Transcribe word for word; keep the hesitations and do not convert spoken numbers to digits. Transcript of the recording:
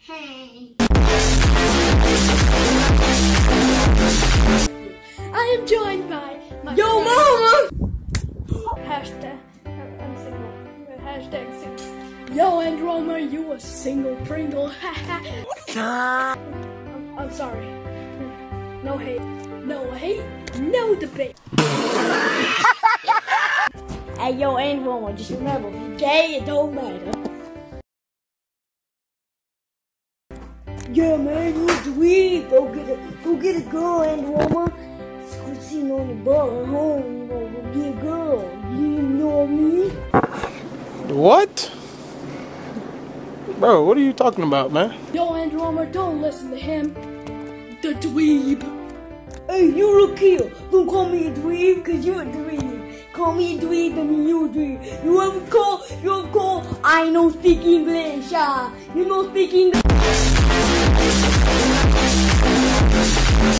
Hey. I am joined by my Yo, mama! Hashtag I'm single. Hashtag single. Yo, and Romer, you a single Pringle. I'm, I'm sorry. No hate. No hate. No debate. Hey, yo, and Romer, just remember, if you're gay, it don't matter. Yeah, man, you need to weed. Go get a, go get a girl, and Romer. Quit sitting on the bar at home, you know, go get a girl. You know me? What? Bro, what are you talking about, man? Yo, and Romer, don't listen to him. The dweeb. Hey, you look here. Don't call me a dweeb, cause you're a dweeb. Call me a dweeb, I mean you a dweeb. You ever call, you ever call, I don't speak English, ah. You don't speak English.